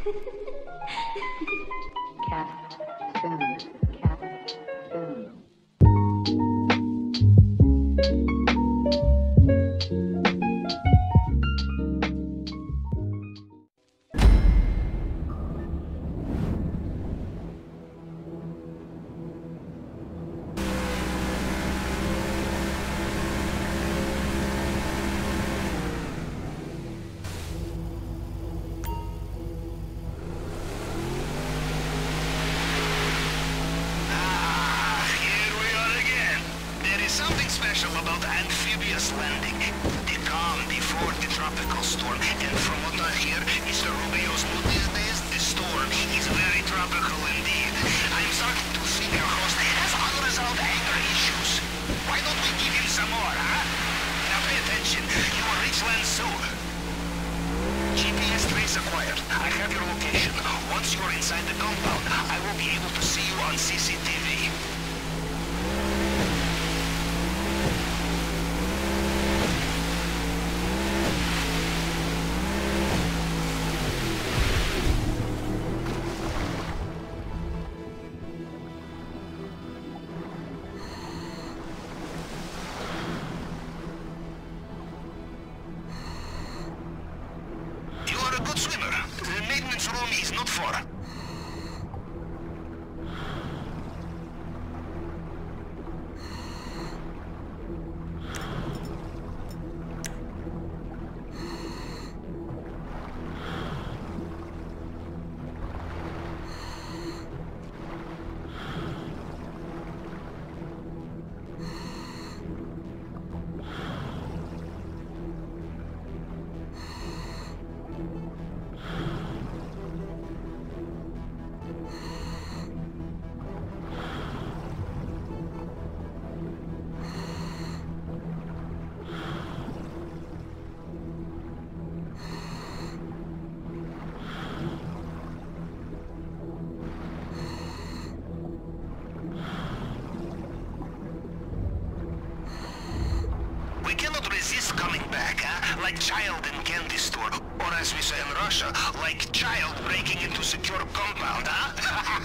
Cat Boom. Cat Boom. Something special about amphibious landing. They come before the tropical storm, and from what I hear, Mr. Rubio's mood these days, the storm is very tropical indeed. I'm starting to think our host has unresolved anger issues. Why don't we give him some more, huh? Now pay attention, you will reach land soon. GPS trace acquired. I have your location. Once you're inside the compound, I will be able to see you on CCTV. A good swimmer. The maintenance room is not far. We cannot resist coming back, huh? Like child in candy store. Or as we say in Russia, like child breaking into secure compound, huh?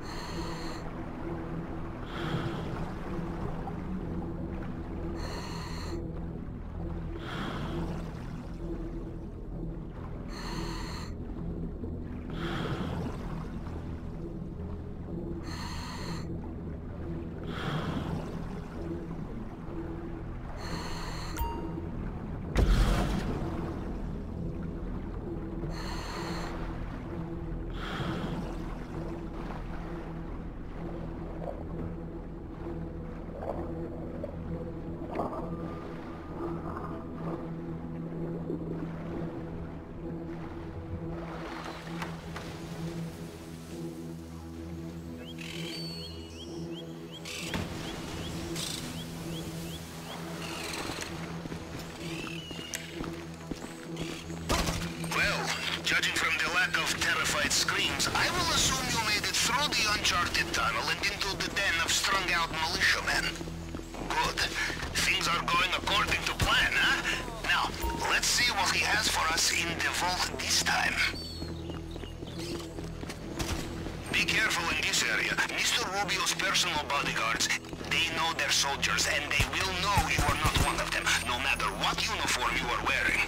Judging from the lack of terrified screams, I will assume you made it through the uncharted tunnel and into the den of strung-out militiamen. Good. Things are going according to plan, huh? Now, let's see what he has for us in the vault this time. Be careful in this area. Mr. Rubio's personal bodyguards, they know their soldiers, and they will know you are not one of them, no matter what uniform you are wearing.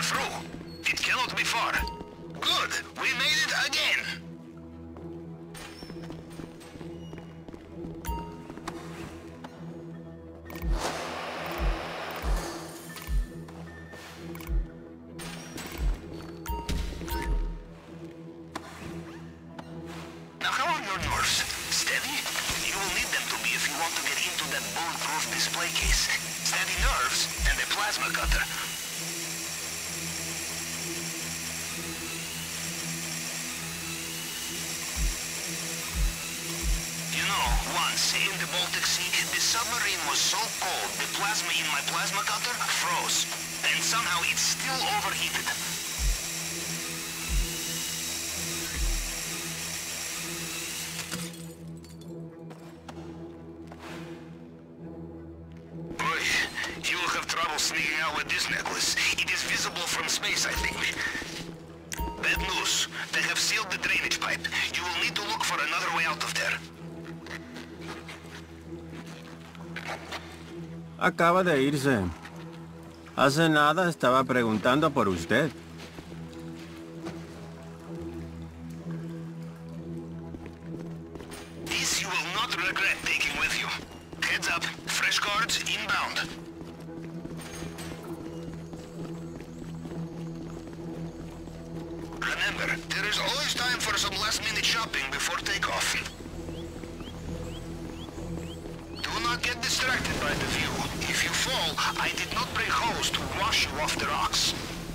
through. It cannot be far. Good. We made it again. Now, how are your nerves? Steady? You will need them to be if you want to get into that bulletproof display case. Steady nerves and a plasma cutter. You know, once in the Baltic Sea, the submarine was so cold, the plasma in my plasma cutter froze. And somehow it's still overheated. You will have trouble sneaking out with this necklace. It is visible from space, I think. Bad news. They have sealed the drainage pipe. You will need to look for another way out of there. Acaba de irse. Hace nada estaba preguntando por usted. This you will not regret taking with you. Heads up. Fresh cards inbound. Remember, there is always time for some last-minute shopping before takeoff. Do not get distracted by the view. If you fall, I did not bring hose to wash you off the rocks.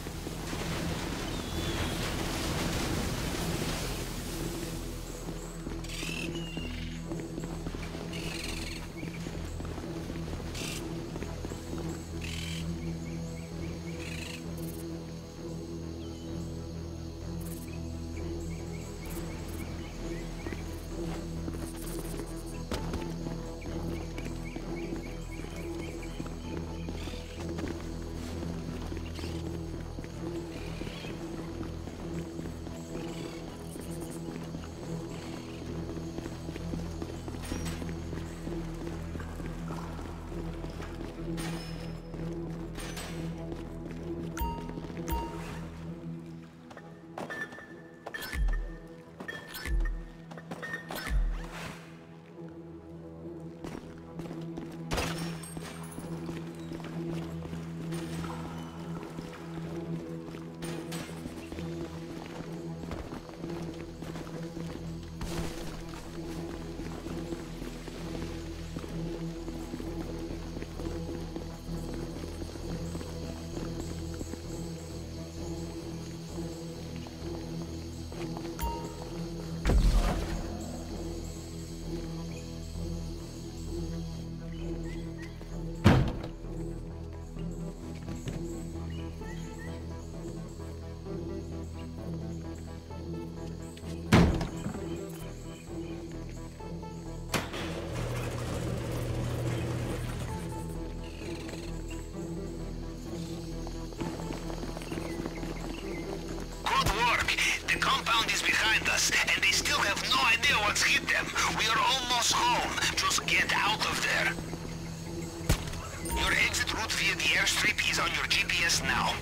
And they still have no idea what's hit them. We are almost home. Just get out of there. Your exit route via the airstrip is on your GPS now.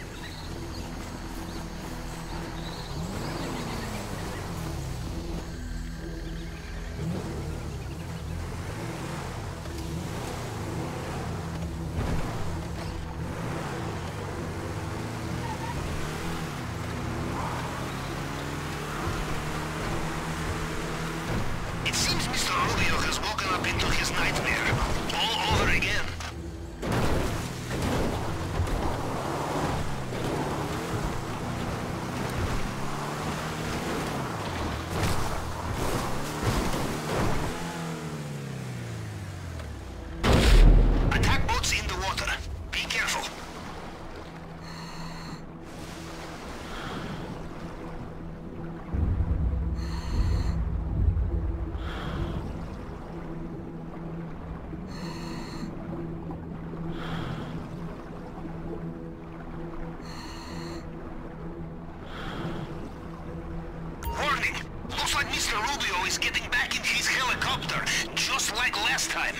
It seems Mr. Rubio has woken up into his nightmare. All over again. Attack boats in the water. Be careful. Warning! Looks like Mr. Rubio is getting back in his helicopter, just like last time.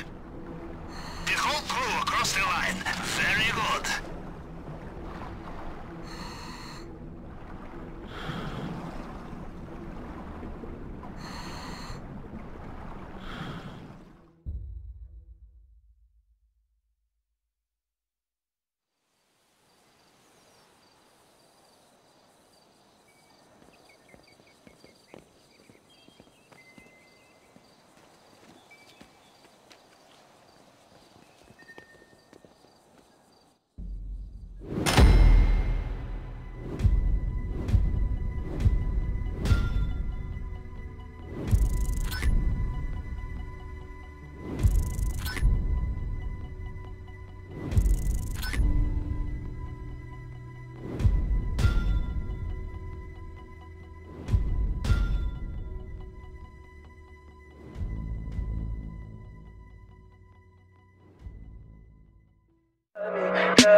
The whole crew across the line. Very good.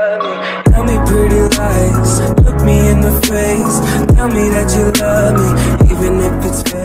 love me. Tell me pretty lies, look me in the face. Tell me that you love me, even if it's fake.